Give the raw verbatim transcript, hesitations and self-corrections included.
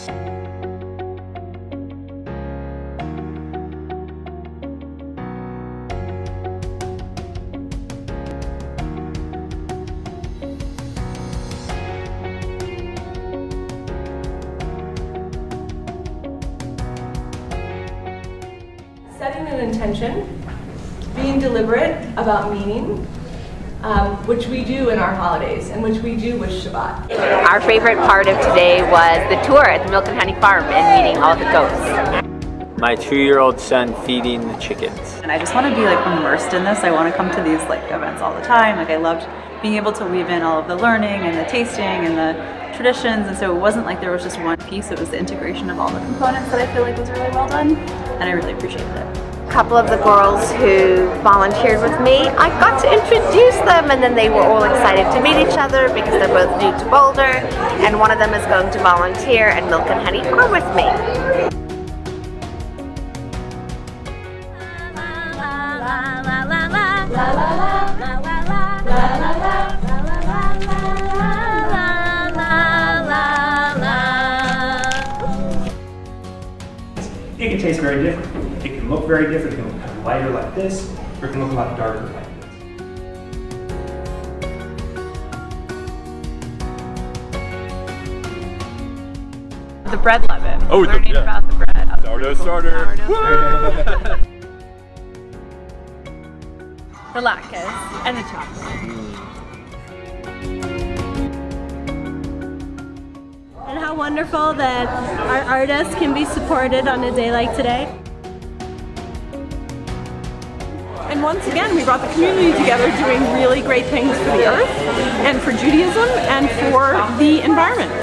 Setting an intention, being deliberate about meaning, um, which we do in our holidays and which we do with Shabbat. Our favorite part of today was the tour at the Milk and Honey Farm and meeting all the goats. My two-year-old son feeding the chickens. And I just want to be like immersed in this. I want to come to these like events all the time. Like I loved being able to weave in all of the learning and the tasting and the traditions, and so it wasn't like there was just one piece, it was the integration of all the components that I feel like was really well done, and I really appreciated it. A couple of the girls who volunteered with me, I got to introduce them, and then they were all excited to meet each other because they're both new to Boulder, and one of them is going to volunteer at Milk and Honey Farm with me. It can taste very different. It can look very different. It can look kind of lighter like this, or it can look a lot darker like this. The bread leaven. Oh, learning the, yeah. about the bread. Sourdough starter. Sourdough the latkes and the chocolate. And how wonderful that our artists can be supported on a day like today. And once again, we brought the community together doing really great things for the earth and for Judaism and for the environment.